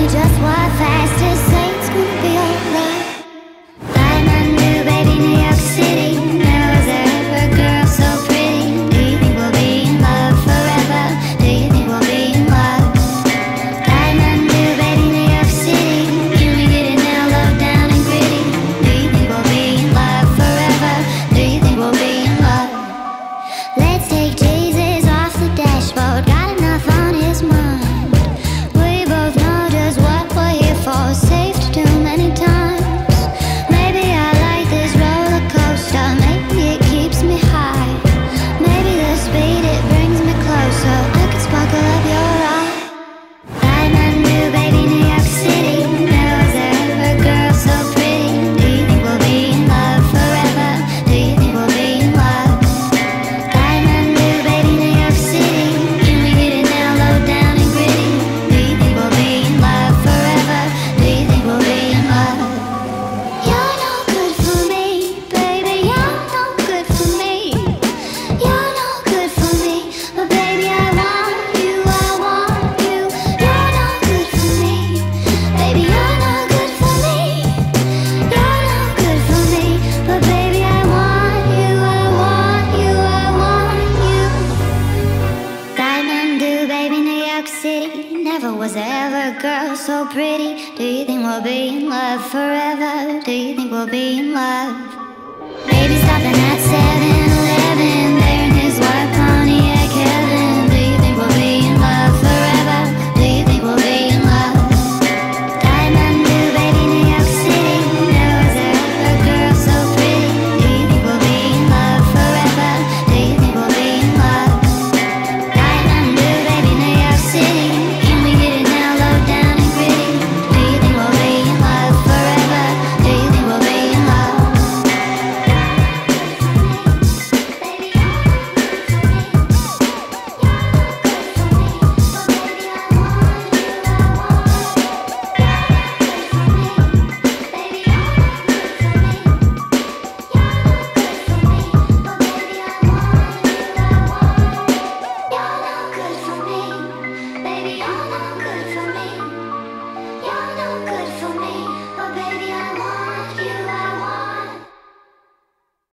me just what fast to say it's gonna be alright. Diamond new baby, New York City. Never was there ever a girl so pretty. Do you think we'll be in love forever? Do you think we'll be in love? Diamond new baby, New York City. Can we get it now, low down and gritty? Do you think we'll be in love forever? Do you think we'll be in love? Let's take Jesus off the dashboard. Got enough on his mind. We both know just what we're here for. Safe to do many times. Maybe I like this roller coaster. Maybe it keeps me high. Maybe the speed it brings me closer. I could sparkle up your eye. Diamond new baby, New York City. Never was there ever a girl so pretty. Do you think we'll be in love forever? Do you think we'll be in love? Diamond new baby, New York City. Can we get it now, low down and gritty? Do you think we'll be in love forever? Do you think we'll be in love? You're no good for me, baby. You're no good for me. You're no good for me, but baby I want you. I want you. You're no good for me, baby. You're no good for me. You're no good for me, but baby I want you. I want you. I want you. Diamond do, baby, New York City. Never was there ever a girl so pretty. Do you think we'll be in love forever? Do you think we'll be in love? Baby, stop and that's it.